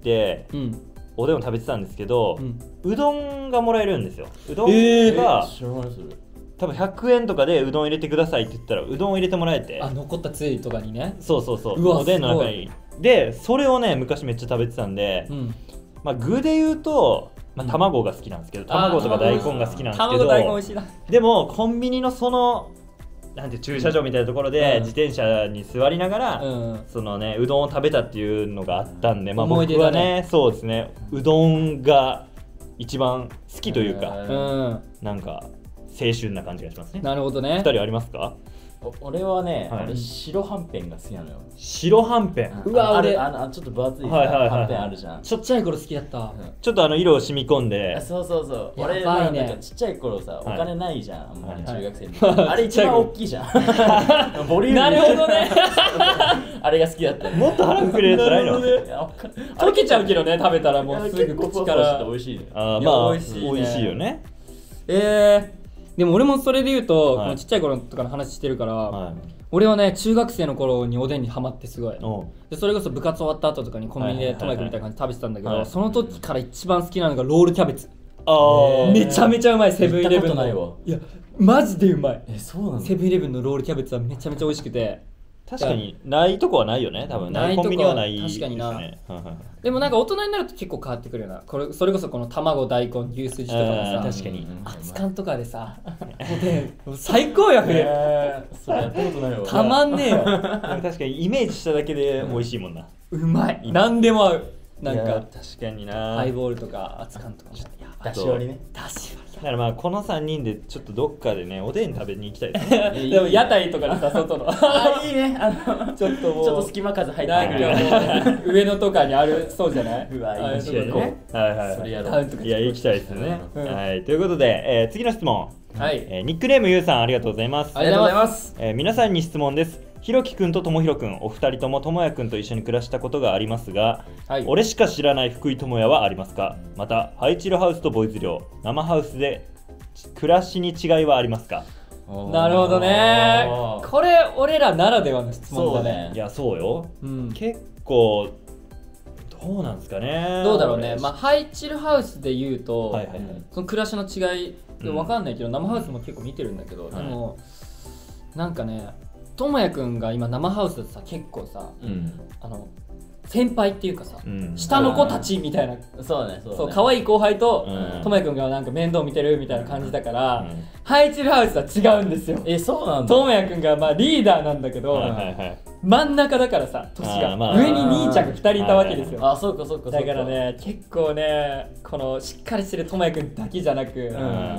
うん、おでんを食べてたんですけど、うん、うどんがもらえるんですよ。うどんが、えー、知らないそれ。多分ひゃくえんとかでうどん入れてくださいって言ったらうどんを入れてもらえて、 あ、残ったつゆとかにね。 そうそうそう、おでんの中に。でそれをね昔めっちゃ食べてたんで、うん、まあ具で言うと、まあ、卵が好きなんですけど、うん、卵とか大根が好きなんですけど、 卵大根美味しいな。 でもコンビニのそのなんて駐車場みたいなところで、うん、自転車に座りながら、うん、そのねうどんを食べたっていうのがあったんで、まあ、僕はね、そうですね、うどんが一番好きというか、うん、なんか青春な感じがしますね。 なるほどね。 ふたりありますか？ 俺はね、はい、俺白はんぺんが好きなのよ。 白はんぺん、 うわ、俺あのちょっと分厚いはんぺんあるじゃん。 ちっちゃい頃好きだった。 ちょっとあの色を染み込んで。 そうそうそう。俺なんかちっちゃい頃さ、お金ないじゃん、あんまり中学生の時。あれ一番大きいじゃん。ボリューム。 なるほどね。 あれが好きだった。 もっと腹膨れるやつないの？ 溶けちゃうけどね、食べたらもうすぐ口から。 美味しいね。 ああ、まあ美味しいよね。 ええ。でも俺もそれで言うと、はい、ちっちゃい頃とかの話してるから、はい、俺はね中学生の頃におでんにハマってすごいで、それこそ部活終わった後とかにコンビニでトマイクみたいな感じで食べてたんだけど、はいはいはい、その時から一番好きなのがロールキャベツ。あめちゃめちゃうまい。セブンイレブンのいやマジでうまい。 え、そうなの？ セブンイレブンのロールキャベツはめちゃめちゃ美味しくて、 確かにないとこはないよね、多分ないコンビニはないですね。 確かにな。でもなんか大人になると結構変わってくるよな。これそれこそこの卵、大根、牛すじとかもさ、 確かに熱燗とかでさ、もう最高や、冬。 それやったことないよ。 たまんねえよ。 確かにイメージしただけで美味しいもんな。 うまい。何でも合う。なんか確かにな。 ハイボールとか熱燗とかも。 だし割りね。 だし割り。 だからまあこのさんにんでちょっとどっかでねおでん食べに行きたいですね。 でも屋台とかでさ、外のあいいね、あのちょっともうちょっと隙間風入ってくる上野とかにあるそうじゃない？うわいいね。はいはい。それやろう。いや行きたいですね。はい。ということで、えー、次の質問。はい。えー、ニックネームゆうさんありがとうございます。 ありがとうございます。 えー、皆さんに質問です。ひろきくんとともひろくんお二人ともともやくんと一緒に暮らしたことがありますが、はい、俺しか知らない福井ともやはありますか？またハイチルハウスとボイズ寮生ハウスで暮らしに違いはありますか？ なるほどね。これ俺らならではの質問だね。 いやそうよ、うん、結構どうなんですかね。 どうだろうね。まあハイチルハウスで言うと、はいはいはい、その暮らしの違い分かんないけど、うん、生ハウスも結構見てるんだけど、うん、でもなんかねともやくんが今生ハウスだとさ結構さ、うん、あの先輩っていうかさ、うん、下の子たちみたいな、 うん、そうねそうね、 そう可愛い後輩とともやくんがなんか面倒見てるみたいな感じだから、うん、ハイチルハウスは違うんですよ。 え、そうなんだ。 ともやくんがまあリーダーなんだけど、はいはいはい、真ん中だからさ年が、まあ、上に兄ちゃんがふたりいたわけですよ。 あ、そうかそうかそうか。 だからね結構ねこのしっかりしてるともやくんだけじゃなく、うん、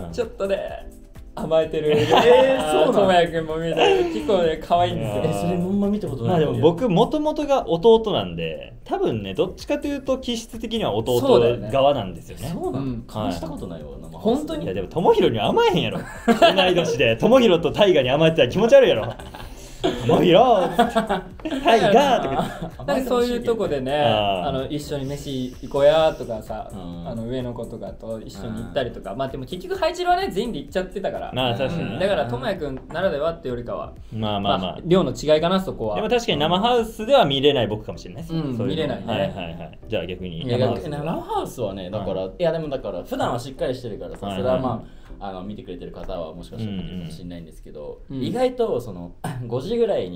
ちょっとね甘えてる。えー、そうなの。ともやくんも見て結構ね可愛いんですよ。 え、それもんま見たことない。 まあでも僕もともとが弟なんで多分ねどっちかというと気質的には弟側なんですよね。 そうなの。感じたことないわ。 本当に。 いやでもともひろには甘えへんやろ。同い年でともひろとタイガに甘えてたら気持ち悪いやろ。ともひろタイガーとかなんかそういうとこでね、あの一緒に飯行こうやとかさ、あの上の子とかと一緒に行ったりとか、まあでも結局ハイチルはね全員で行っちゃってたから、 まあ確かにだからともやくんならではってよりかはまあまあまあ量の違いかなそこは。 でも確かに生ハウスでは見れない僕かもしれないです。 うん、見れないね。 はいはいはい。じゃあ逆に生ハウスはねだからいやでもだから普段はしっかりしてるからさ、それはまああの見てくれてる方はもしかしたらいるかもしれないんですけど、意外とそのごじぐらいに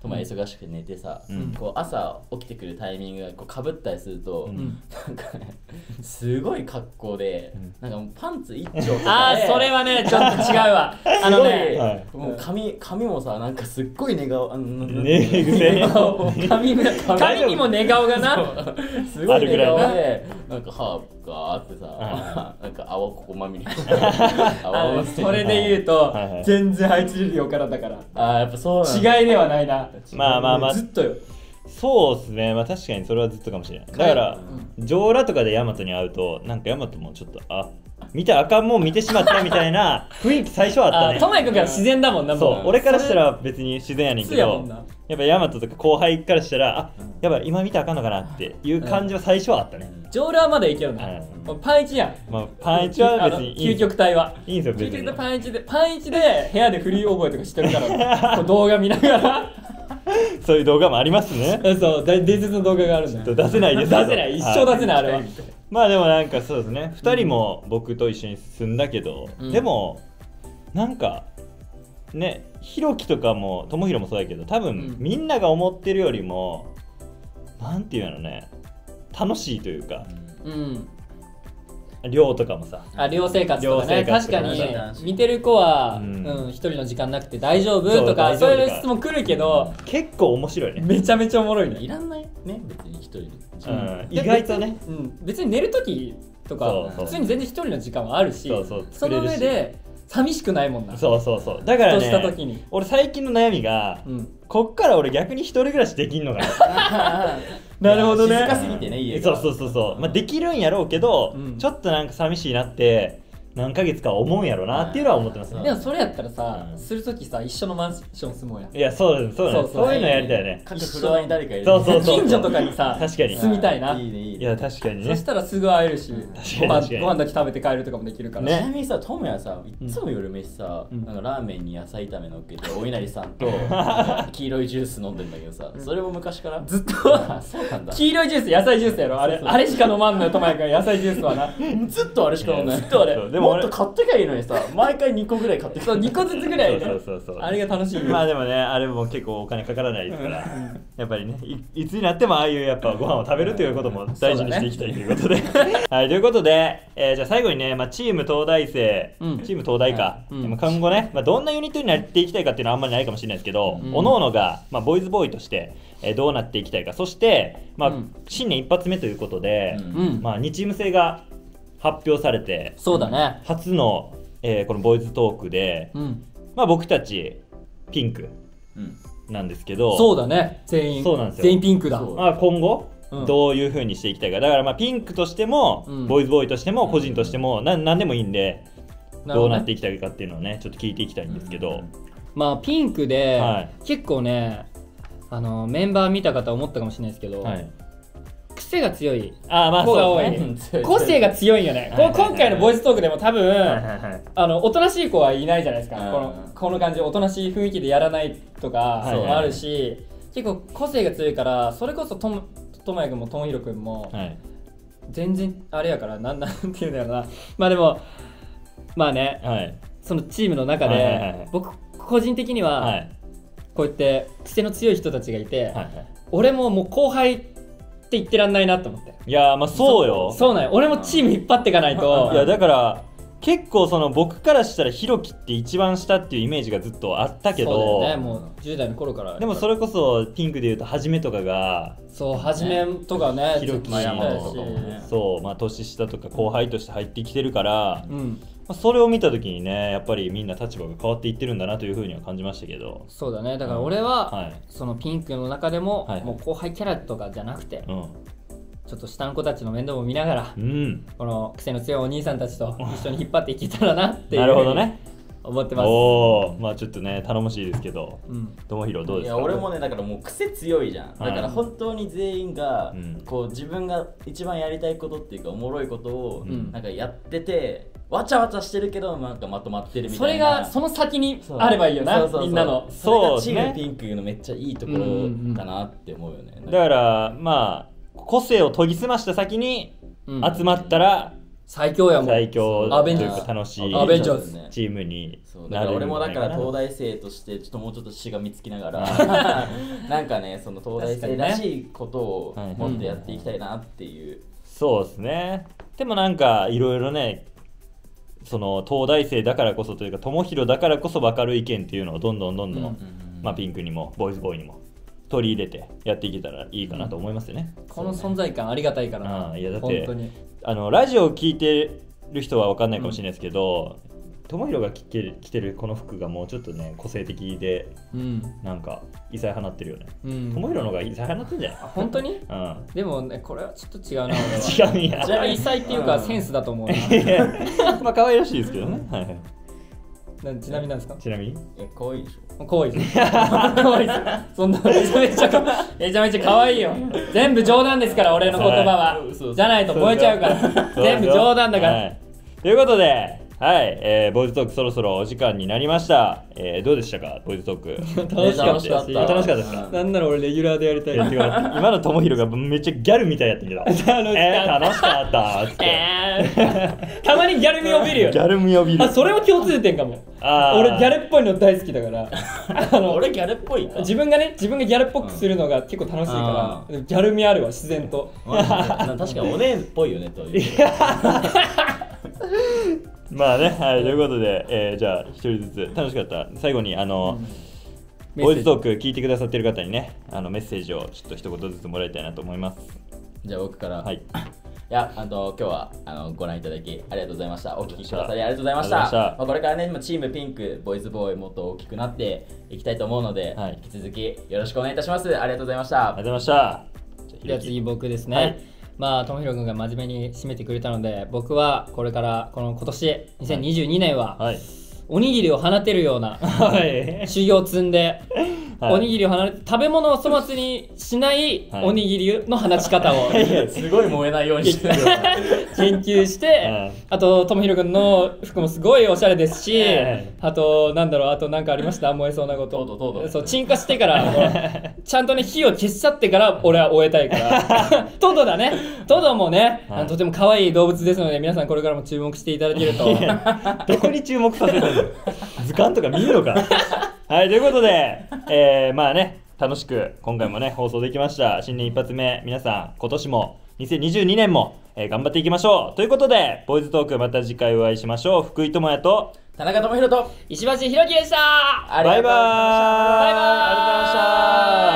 トマ忙しく寝てさ、こう朝起きてくるタイミングがこうかぶったりすると、なんかねすごい格好で、なんかもうパンツ一丁とかで、 ああそれはねちょっと違うわ。あのねもう髪髪もさなんかすっごい寝顔、 寝顔髪髪にも寝顔がなすごい寝顔でなんかハーブがあってさ、なんか泡ここまみれ。 それで言うと全然あいつよりおからだから。 ああやっぱそうなんだ。 違いではないな。 まあまあまあずっとよ。 そうですね、まあ確かにそれはずっとかもしれない。だから上裸とかでヤマトに会うとなんかヤマトもちょっとあ見たあかんもん見てしまったみたいな雰囲気最初はあったね。 トマイ君から自然だもんな。 そう俺からしたら別に自然やねんけど、やっぱヤマトとか後輩からしたらあやばい今見たらあかんのかなっていう感じは最初はあったね。 上裸はまだいけるな。パンイチやん。 まあパンイチは別に究極体は。 いいんですよ別に。 究極体パンイチでパンイチで部屋でフリー覚えとかしてるから動画見ながら。 そういう動画もありますね。 そう、伝説の動画があるんだよ。 出せないです。 出せない、一生出せないあれは。 まあでもなんかそうですね、ふたりも僕と一緒に住んだけど、でもなんかね、ひろきとかもともひろもそうだけど、多分みんなが思ってるよりもなんていうのね、楽しいというか。寮とかもさ、 あ寮生活とかね、確かに見てる子は一人の時間なくて大丈夫とかそういう質問来るけど、 結構面白いね。 めちゃめちゃおもろいね。 いらないね別に一人で。意外とね、 別に寝る時とか普通に全然一人の時間はあるし、その上で寂しくないもんな。 そうそうそう。だからね、俺最近の悩みが、こっから俺逆に一人暮らしできんのかな。 なるほどね。 静かすぎてね家が。そうそうそうそう。まあできるんやろうけど、ちょっとなんか寂しいなって何ヶ月か思うんやろうなっていうのは思ってますね。 でもそれやったらさ、するときさ一緒のマンション住もうや。 いやそうだそうだそういうのやりたいよね。 各フロアに誰かいる。 そうそうそう。 近所とかにさ確かに住みたいな。 いや確かにね。 そしたらすぐ会えるし、ご飯ご飯だけ食べて帰るとかもできるから。 ちなみにさトムヤさいつも夜飯さなんかラーメンに野菜炒めのっけてお稲荷さんと黄色いジュース飲んでんだけどさ、それも昔からずっとそうなんだ。 黄色いジュース野菜ジュースやろあれあれしか飲まんのよトマヤ君野菜ジュースはな。 ずっとあれしか飲んない。ずっとあれ。もっと買ってきゃいいのにさ、毎回にこぐらい買ってきた。 にこずつぐらいね。 そうそうそう。 あれが楽しい。 まあでもね、あれも結構お金かからないですから、やっぱりね、いつになってもああいうやっぱご飯を食べるということも大事にしていきたいということで。はい、ということで、えー、じゃあ最後にね、まあ、チーム東大生、うん、チーム東大か、うん、今後ね、まあ、どんなユニットになっていきたいかっていうのはあんまりないかもしれないですけど、うん、各々が、まあ、ボーイズボーイとして、えー、どうなっていきたいか、そして、まあうん、新年一発目ということで、うんまあ、にチーム制が発表されて、 そうだね、 初の、えー、このボーイズトークで、うんまあ、僕たちピンクなんですけど、 うん、そうだね、全員そうなんですよ、 全員ピンクだ。 まあ、今後どういう風にしていきたいか、だからまあピンクとしても、うん、ボーイズボーイとしても個人としても何でもいいんで、どうなっていきたいかっていうのをねちょっと聞いていきたいんですけど、うん、 まあピンクで、はい、結構ねあのメンバー見た方思ったかもしれないですけど、はい、癖が強い子が多い、ね、個性が強いよね。今回のボイストークでも多分、はいはいはい、あのおとなしい子はいないじゃないですか、この、この感じおとなしい雰囲気でやらないとかもあるし、はいはいはい、結構個性が強いからそれこそともともやくんもともひろくんも、はい、全然あれやからなんなんていうんだろうな、まあでもまあね、はい、そのチームの中で、はいはいはい、僕個人的には、はい、こうやって癖の強い人たちがいて、はいはい、俺ももう後輩って言ってらんないなと思って。 いやまあそうよ、 そ、そうなんよ、俺もチーム引っ張っていかないと。 いやだから結構その僕からしたらひろきって一番下っていうイメージがずっとあったけど、 そうだよね、もうじゅう代の頃から。 でもそれこそピンクでいうとはじめとかが、 そうはじめとかね、 ひろきとかもね、そうまあ年下とか後輩として入ってきてるから、うん、まあ、それを見た時にねやっぱりみんな立場が変わっていってるんだなというふうには感じましたけど。 そうだね、だから俺は、うんはい、そのピンクの中でも、はい、もう後輩キャラとかじゃなくて、うんちょっと下の子たちの面倒も見ながら、うん、この癖の強いお兄さんたちと一緒に引っ張っていけたらなっていうなるほどね思ってます。 おお、まあちょっとね頼もしいですけど、ともひろどうですか？ いや俺もねだからもう癖強いじゃん。だから本当に全員が、うん、こう自分が一番やりたいことっていうかおもろいことを、うん、なんかやっててわちゃわちゃしてるけどなんかまとまってるみたいな。 それがその先にあればいいよな、みんなの。 それがチームピンクのめっちゃいいところかなって思うよね。 だからまあ個性を研ぎ澄ました先に集まったら最強やもん。 最強というか楽しいアベンジャーズチームになる。俺もだから東大生としてちょっともうちょっとしがみつきながらなんかねその東大生らしいことをもっとやっていきたいなっていう。 そうですね。でもなんかいろいろねその東大生だからこそというか友広だからこそ分かる意見っていうのをどんどんどんどん、うんうんうん、まあ、ピンクにもボーイズボーイにも取り入れてやっていけたらいいかなと思いますよね、 うん、この存在感ありがたいからな、 うん、いやだって本当にあのラジオを聞いてる人は分かんないかもしれないですけど、友広が着てる、着てるこの服がもうちょっとね個性的で、うん、なんか異彩放ってるよね。友広、うん、の方が異彩放ってるんじゃない？ 本当に？ うん。 でもねこれはちょっと違うな。違うんや。 じゃあ異彩っていうか、うん、センスだと思うな。 まあ可愛らしいですけどね。はいはい。 ちなみになんですか？ ちなみに？ え可愛いでしょ。 可愛いです。可愛いです。そんなめちゃめちゃめちゃめちゃ可愛いよ。全部冗談ですから俺の言葉は。じゃないと燃えちゃうから。全部冗談だから。はい、 ということで。はい、えー、ボーイズトークそろそろお時間になりました。えー、どうでしたか、ボーイズトーク。 楽しかった。 楽しかったですか。 なんなら俺レギュラーでやりたい。 今の友広がめっちゃギャルみたいやったけど。楽しかった。えー、楽しかったって。 えー、たまにギャル味を見るよ。 ギャル味を見る。 あ、それも共通点かも。俺ギャルっぽいの大好きだから。 あの俺ギャルっぽいか。 自分がね、自分がギャルっぽくするのが結構楽しいから、うん、ギャル味あるわ自然と。 確かにお姉っぽいよねという。 まあね、はい、ということで、えー、じゃあ一人ずつ楽しかった最後にあの、うん、ボイストーク聞いてくださってる方にねあのメッセージをちょっと一言ずつもらいたいなと思います。 じゃあ僕から、 はい、 いやあの今日はあのご覧いただきありがとうございました。お聞きくださりありがとうございました。まあ、これからねチームピンクボイスボーイもっと大きくなっていきたいと思うので、はい、引き続きよろしくお願いいたします。ありがとうございました。 ありがとうございました。じゃあ次僕ですね、はい、まあ、ともひろくんが真面目に締めてくれたので僕はこれからこの今年にせんにじゅうにねんは、はい、おにぎりを放てるような、はい、修行を積んで、はい、おにぎりを放て食べ物を粗末にしないおにぎりの放ち方を、 はい、すごい燃えないようにしてる研究して、はい、あとともひろくんの服もすごいおしゃれですし、はい、あとなんだろうあと何かありました燃えそうなこと。 どうぞどうぞ。 そう鎮火してからちゃんとね火を消しちゃってから俺は終えたいからトドだねトドもね、はい、あのとても可愛い動物ですので皆さんこれからも注目していただけるとどこに注目させたの図鑑とか見るのかはいということで、えー、まあね楽しく今回もね放送できました。新年一発目皆さん今年もにせんにじゅうにねんも、えー、頑張っていきましょうということでボーイズトークまた次回お会いしましょう。福井智也と田中智弘と石橋弘樹でした。 バイバーイ。バイバーイ。ありがとうございました。